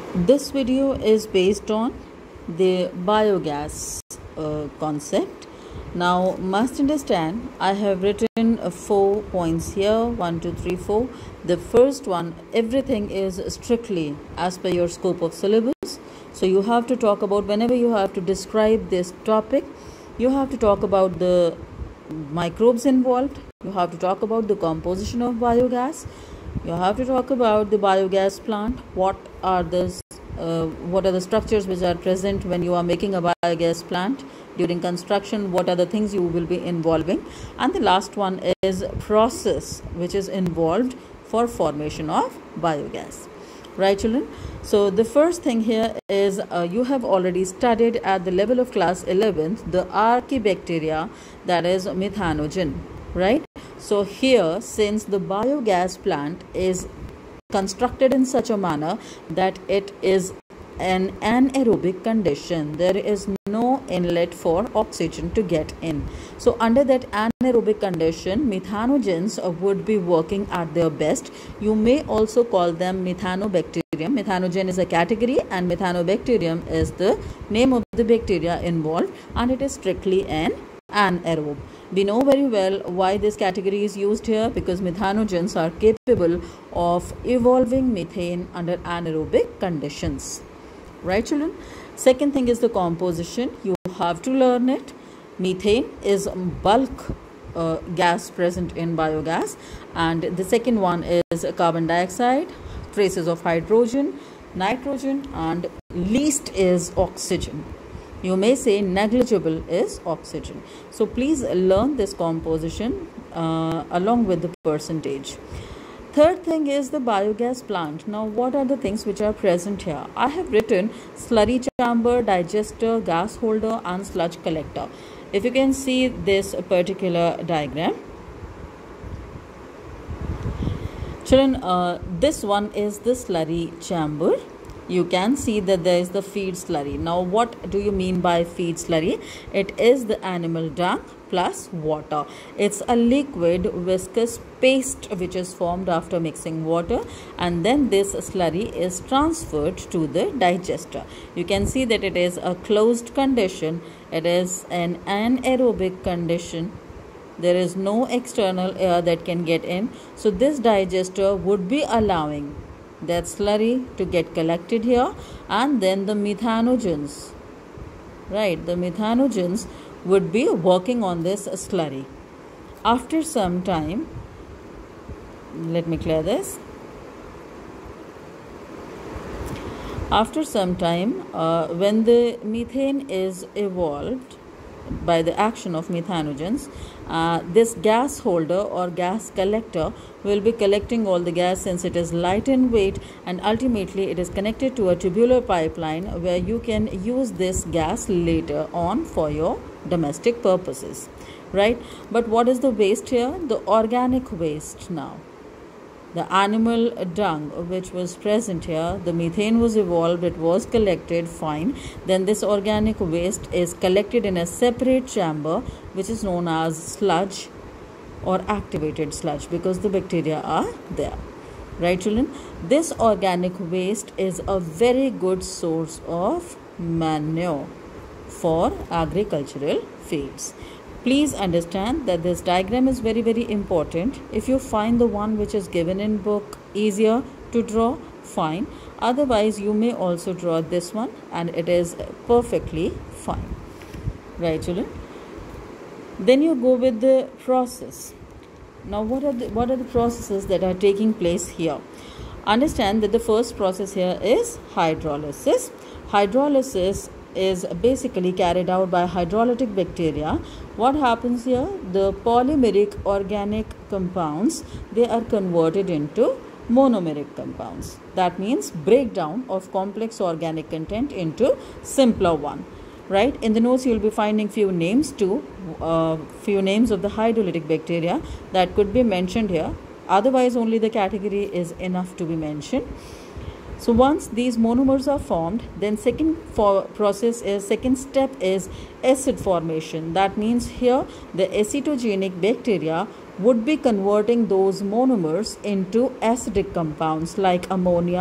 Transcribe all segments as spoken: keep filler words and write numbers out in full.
This video is based on the biogas uh, concept. Now, must understand, I have written uh, four points here one, two, three, four. The first one, everything is strictly as per your scope of syllabus. So, you have to talk about, whenever you have to describe this topic, you have to talk about the microbes involved, you have to talk about the composition of biogas. You have to talk about the biogas plant. What are the uh, what are the structures which are present when you are making a biogas plant during construction? What are the things you will be involving? And the last one is process which is involved for formation of biogas. Right, children? So the first thing here is uh, you have already studied at the level of class eleventh the archaebacteria, that is methanogen, right? So here, since the biogas plant is constructed in such a manner that it is an anaerobic condition, there is no inlet for oxygen to get in. So under that anaerobic condition, methanogens would be working at their best. You may also call them methanobacterium. Methanogen is a category and methanobacterium is the name of the bacteria involved, and it is strictly an anaerobe. We know very well why this category is used here, because methanogens are capable of evolving methane under anaerobic conditions. Right, children? Second thing is the composition. You have to learn it. Methane is bulk uh, gas present in biogas, and the second one is carbon dioxide, traces of hydrogen, nitrogen, and least is oxygen. You may say negligible is oxygen. So please learn this composition uh, along with the percentage. Third thing is the biogas plant. Now, what are the things which are present here? I have written slurry chamber, digester, gas holder, and sludge collector. If you can see this particular diagram, children, uh, this one is the slurry chamber. You can see that there is the feed slurry. Now, what do you mean by feed slurry? It is the animal dung plus water. It's a liquid viscous paste which is formed after mixing water, and then this slurry is transferred to the digester. You can see that it is a closed condition. It is an anaerobic condition. There is no external air that can get in. So this digester would be allowing that slurry to get collected here, and then the methanogens, right, the methanogens would be working on this slurry. After some time, let me clear this. After some time, uh, when the methane is evolved by the action of methanogens, uh, this gas holder or gas collector will be collecting all the gas, since it is light in weight, and ultimately it is connected to a tubular pipeline where you can use this gas later on for your domestic purposes, right? But what is the waste here? The organic waste. Now, the animal dung which was present here, the methane was evolved, it was collected, fine. Then this organic waste is collected in a separate chamber which is known as sludge or activated sludge, because the bacteria are there. Right, children? This organic waste is a very good source of manure for agricultural fields. Please understand that this diagram is very very important. If you find the one which is given in book easier to draw, fine. Otherwise, you may also draw this one and it is perfectly fine. Right, children? Then you go with the process. Now, what are the, what are the processes that are taking place here? Understand that the first process here is hydrolysis. Hydrolysis is basically carried out by hydrolytic bacteria. What happens here? The polymeric organic compounds, they are converted into monomeric compounds. That means breakdown of complex organic content into simpler one. Right? In the notes, you will be finding few names too, uh, few names of the hydrolytic bacteria that could be mentioned here. Otherwise, only the category is enough to be mentioned. So once these monomers are formed, then second for process is second step is acid formation. That means here the acetogenic bacteria would be converting those monomers into acidic compounds like ammonia,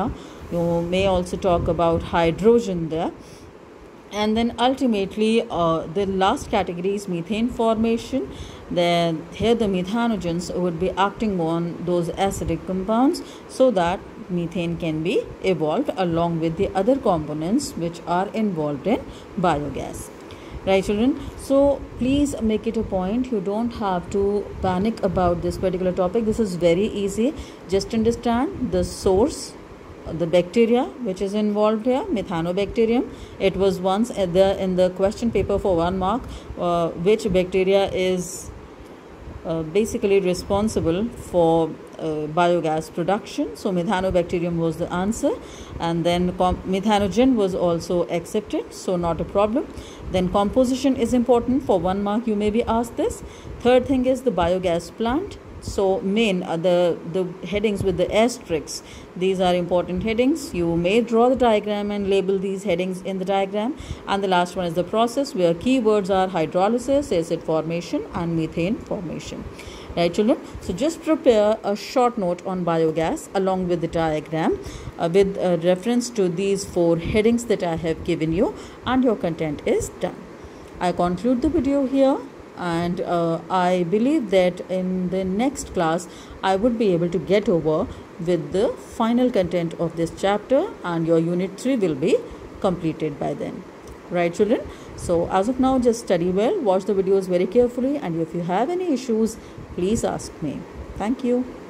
You may also talk about hydrogen there. And then ultimately uh, the last category is methane formation. Then here the methanogens would be acting on those acidic compounds so that methane can be evolved along with the other components which are involved in biogas. Right, children? So please make it a point. You don't have to panic about this particular topic. This is very easy. Just understand the source, the bacteria which is involved here, methanobacterium. It was once at the in the question paper for one mark, uh, which bacteria is uh, basically responsible for uh, biogas production. So methanobacterium was the answer, and then methanogen was also accepted, so not a problem. Then composition is important. For one mark you may be asked this. Third thing is the biogas plant. So main uh, the the headings with the asterisks, these are important headings. You may draw the diagram and label these headings in the diagram. And the last one is the process, where keywords are hydrolysis, acid formation and methane formation. Right, children? So just prepare a short note on biogas along with the diagram uh, with uh, reference to these four headings that I have given you, and your content is done. I conclude the video here. And uh, I believe that in the next class I would be able to get over with the final content of this chapter, and your unit three will be completed by then. Right, children? So as of now, just study well, watch the videos very carefully, and if you have any issues, please ask me. Thank you.